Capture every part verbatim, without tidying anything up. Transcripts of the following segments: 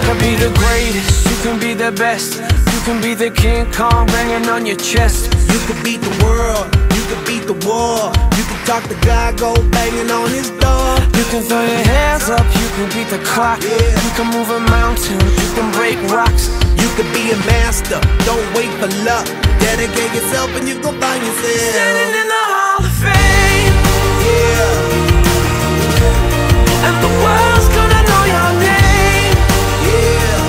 could be the greatest, you can be the best. You can be the King Kong banging on your chest. You could beat the world, you could beat the war. You can talk to God, go banging on his door. You can throw your hands up, you can beat the clock. Yeah. You can move a mountain, you can break rocks. You could be a master, don't wait for luck. Dedicate yourself and you gon' find yourself Standing in the Hall of Fame. Yeah. And the world's gonna know your name. Yeah.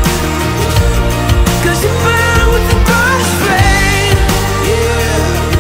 Cause you burn with the brightest flame. Yeah.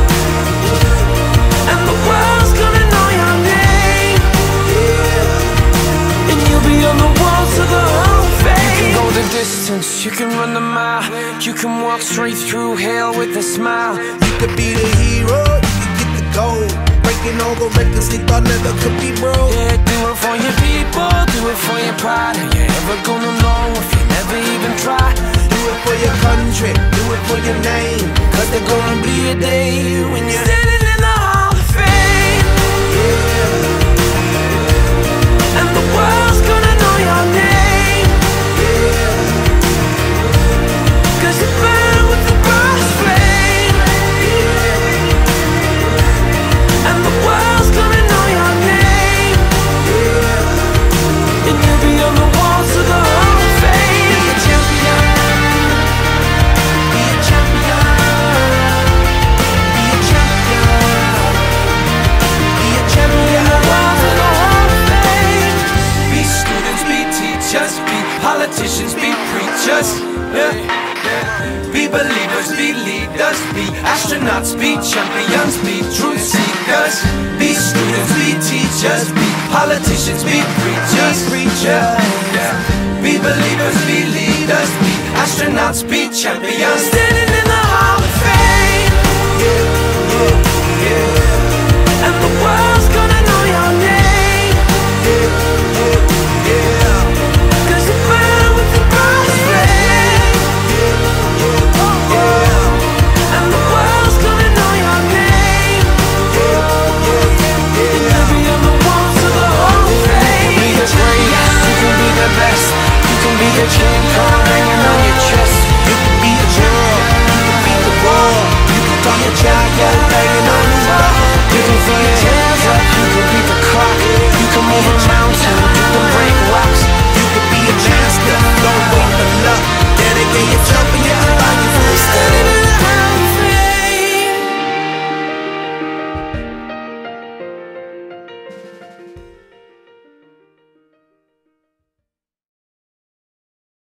And the world's gonna know your name. Yeah. And you'll be on the walls of the Hall of Fame. You can go the distance, you can run the mile. You can walk straight through hell with a smile. You could be the hero, you could get the gold. Breaking all the records they thought never could be broke. Yeah, do it for your people, do it for your pride. Are you ever gonna know if you never even try? Do it for your country, do it for your name. Cause there's gonna be a day when you're standing in the Hall of Fame. Yeah. And the world's gonna know your name. Yeah. Cause you burn with the brightest flame. Yeah. And the world's gonna know your name. Yeah. And you'll be on the walls of the Hall of Fame. Be a champion. Be a champion. Be a champion. Be a champion. On the walls of the Hall of Fame. Be students, be teachers, be politicians, be preachers. Yeah. Be believers, be leaders, be astronauts, be champions, be truth seekers. Be students, be teachers, be politicians, be preachers, preachers. Yeah. Be believers, be leaders, be astronauts, be champions.